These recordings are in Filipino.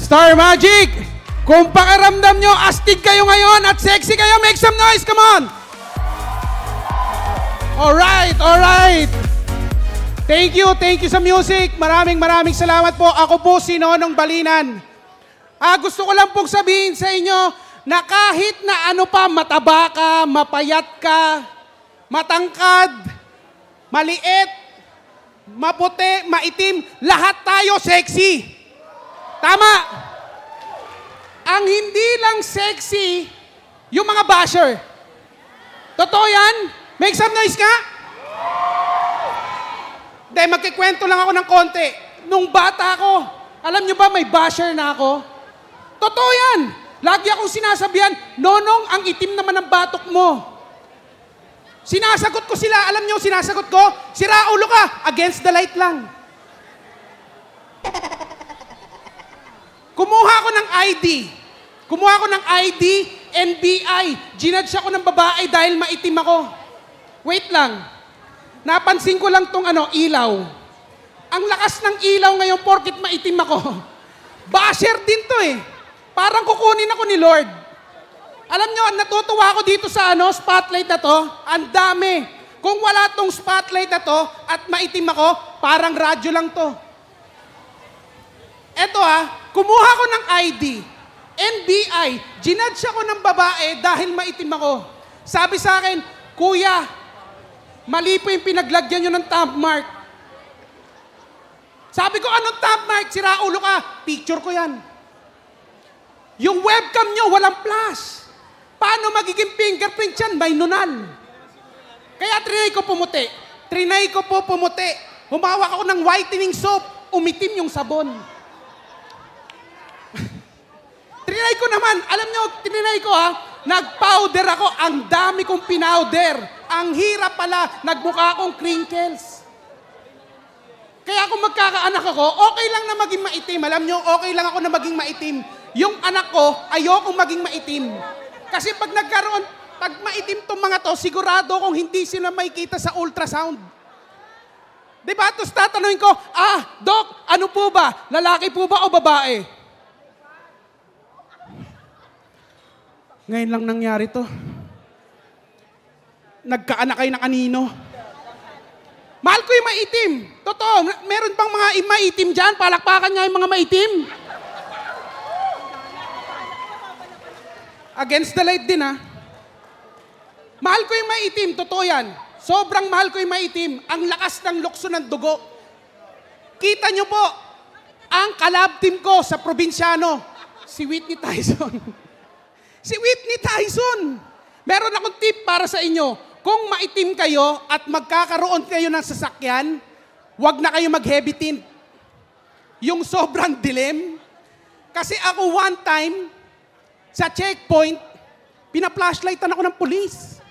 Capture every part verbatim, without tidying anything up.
Star Magic! Kung pakiramdam nyo, astig kayo ngayon at sexy kayo, make some noise, come on! Alright, alright! Thank you, thank you sa music. Maraming maraming salamat po. Ako po si Nonong Balinan. Ah, gusto ko lang pong sabihin sa inyo na kahit na ano pa, mataba ka, mapayat ka, matangkad, maliit, maputi, maitim, lahat tayo sexy. Tama. Ang hindi lang sexy, yung mga basher. Totoo yan? Make some noise ka? Hindi, magkikwento lang ako ng konti. Nung bata ako, alam nyo ba may basher na ako? Totoo yan. Lagi akong sinasabihan, Nonong, ang itim naman ng batok mo. Sinasagot ko sila, alam nyo, sinasagot ko, sira ulo ka, against the light lang. Kumuha ako ng I D. Kumuha ako ng I D, N B I. Ginudge ako ng babae dahil maitim ako. Wait lang. Napansin ko lang tong ano, ilaw. Ang lakas ng ilaw ngayon porkit maitim ako. Basher din to eh. Parang kukunin ako ni Lord. Alam nyo, natutuwa ako dito sa ano, spotlight na to. Ang dami. Kung wala tong spotlight na to at maitim ako, parang radyo lang to. Eto ah, kumuha ko ng I D. N B I. Ginudge ako ng babae dahil maitim ako. Sabi sa akin, Kuya, mali po yung pinaglagyan nyo ng thumb mark. Sabi ko, anong thumb mark? Sira ulo ka. Picture ko yan. Yung webcam nyo, walang flash. Paano magiging fingerprint yan? May nunal. Kaya trinay ko pumuti. Trinay ko po pumuti. Humawak ako ng whitening soap. Umitim yung sabon. Trinay ko naman. Alam nyo, trinay ko ha. Nag-powder ako. Ang dami kong pinowder. Ang hirap pala. Nagmukha akong crinkles. Kaya kung magkakaanak ako, okay lang na maging maitim. Alam nyo, okay lang ako na maging maitim. Yung anak ko, ayokong maging maitim. Kasi pag nagkaroon, pag maitim tong mga to, sigurado kong hindi sila makikita sa ultrasound. Diba? Tapos tatanungin ko, ah, Doc, ano po ba? Lalaki po ba o babae? Ngayon lang nangyari to. Nagkaanak kayo ng kanino. Mahal ko yung maitim. Totoo, meron bang mga maitim dyan? Palakpakan nga yung mga maitim. Against the light din, ha? Mahal ko yung maitim, totoo yan. Sobrang mahal ko yung maitim. Ang lakas ng lukso ng dugo. Kita nyo po, ang kalab team ko sa probinsyano, si Whitney Tyson. Si Whitney Tyson. Meron akong tip para sa inyo. Kung maitim kayo at magkakaroon kayo ng sasakyan, wag na kayo mag-heavy tint. Yung sobrang dilim. Kasi ako one time, sa checkpoint, pina-flashlightan ako ng pulis.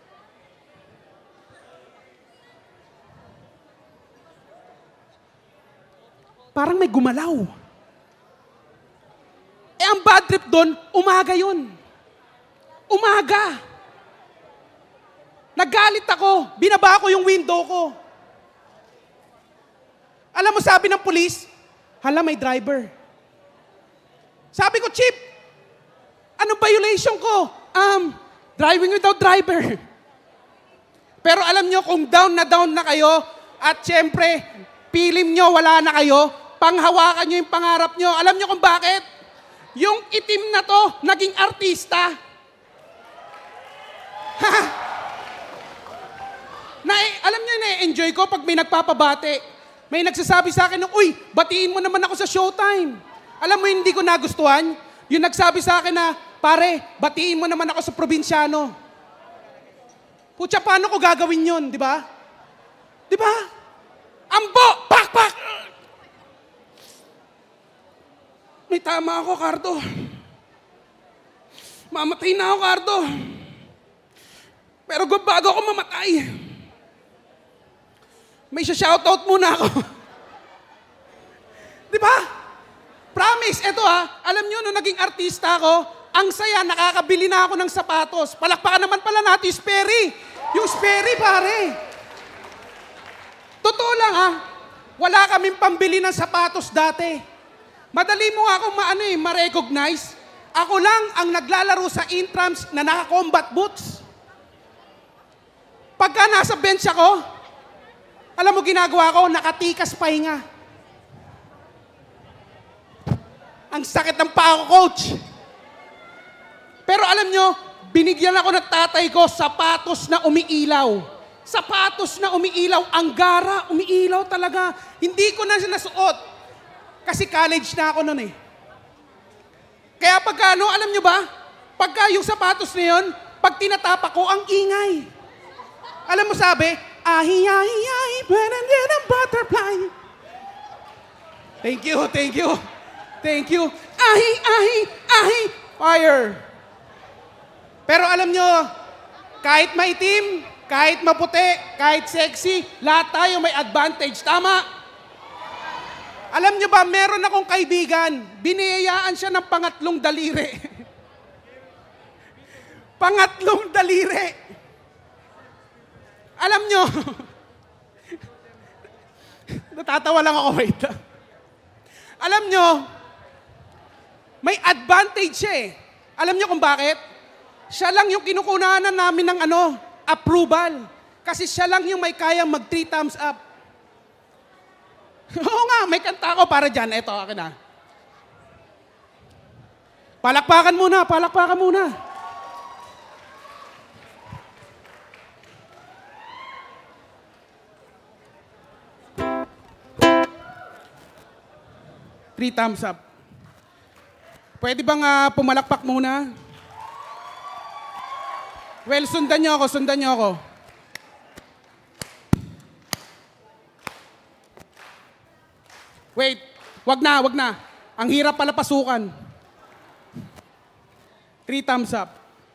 Parang may gumalaw. Eh, ang bad trip doon, umaga yun. Umaga. Nagalit ako. Binaba ko yung window ko. Alam mo, sabi ng pulis, hala, may driver. Sabi ko, Chief, anong violation ko? Um, driving without driver. Pero alam nyo, kung down na down na kayo, at syempre, pilim nyo, wala na kayo, panghawakan nyo yung pangarap nyo. Alam nyo kung bakit? Yung itim na to, naging artista. na, alam nyo, na-enjoy ko pag may nagpapabate. May nagsasabi sa akin, uy, batiin mo naman ako sa Showtime. Alam mo, hindi ko nagustuhan. Yung nagsabi sa akin na, pare, batiin mo naman ako sa probinsyano. Putya, paano ko gagawin yun, di ba? Di ba? Ambo! Pak, pak! May tama ako, Cardo. Mamatay na ako, Cardo. Pero bago ako mamatay, may shoutout muna ako. Di ba? Promise, eto ha, alam nyo, nung naging artista ako, ang saya, nakakabili na ako ng sapatos. Palakpakan naman pala natin yung Sperry. Yung Sperry, pare. Totoo lang ha, wala kaming pambili ng sapatos dati. Madali mo nga akong maano eh, ma-recognize. Ako lang ang naglalaro sa intrams na naka-combat boots. Pagka nasa bench ako, alam mo ginagawa ko, nakatikas pahinga. Ang sakit ng paa ko, coach. Pero alam nyo, binigyan ako ng tatay ko sapatos na umiilaw. Sapatos na umiilaw. Ang gara, umiilaw talaga. Hindi ko na sinasuot. Kasi college na ako noon eh. Kaya pagka ano, alam nyo ba? Pagka yung sapatos na yun, pag tinatapak ko, ang ingay. Alam mo sabi, ahi, ahi, ahi, banana, butterfly. Thank you, thank you. Thank you. Ahi, ahi, ahi, fire. Pero alam nyo, kahit maitim, kahit maputi, kahit sexy, lahat tayo may advantage. Tama? Alam nyo ba, meron akong kaibigan, biniyayaan siya ng pangatlong daliri. Pangatlong daliri. Alam nyo, natatawa lang ako, wait. Alam nyo, may advantage siya eh. Alam nyo kung bakit? Siya lang yung kinukunanan namin ng ano, approval. Kasi siya lang yung may kayang mag three thumbs up. Oo nga, may kanta ko para dyan. Eto, akin na. Palakpakan muna, palakpakan muna. Three thumbs up. Pwede bang uh, pumalakpak muna? Well, sundan niyo ako, sundan niyo ako. Wait, wag na, wag na. Ang hirap pala pasukan. Three thumbs up.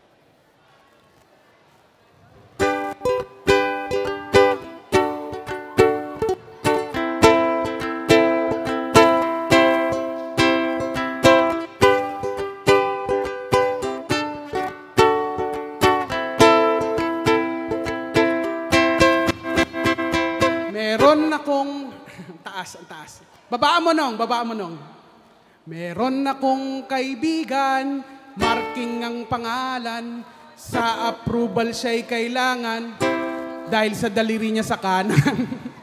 Meron akong, taas, ang taas. Babaan mo nung, babaan mo nung. Meron akong kaibigan, marking ang pangalan, sa approval siya'y kailangan, dahil sa daliri niya sa kanan.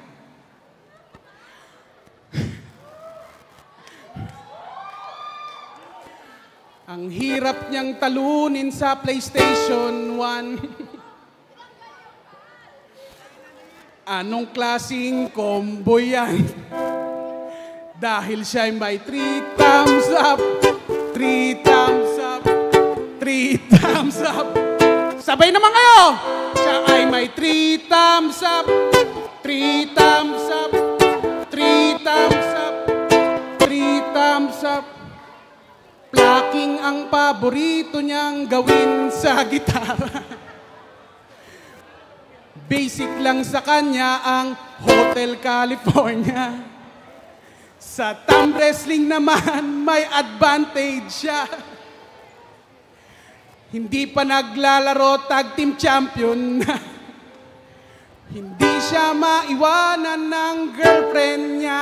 Ang hirap niyang talunin sa PlayStation one. Anong klaseng combo yan? Dahil siya'y may three thumbs up, three thumbs up, three thumbs up. Sabay naman kayo! Siya ay may three thumbs up, three thumbs up, three thumbs up, three thumbs up. Plucking ang paborito niyang gawin sa gitara. Basic lang sa kanya ang Hotel California. Sa thumb wrestling naman, may advantage siya. Hindi pa naglalaro tag team champion na. Hindi siya maiwanan ng girlfriend niya.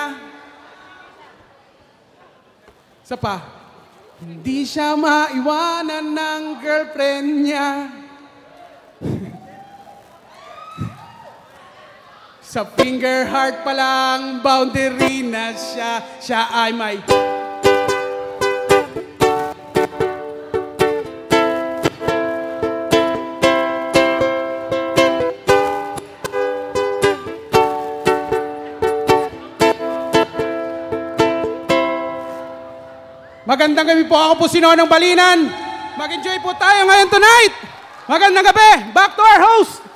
Isa pa. Hindi siya maiwanan ng girlfriend niya. Sa finger heart pa lang, boundary na siya. Siya ay may... Magandang gabi po, ako po si Nonong Balinan. Mag-enjoy po tayo ngayon tonight. Magandang gabi. Back to our host.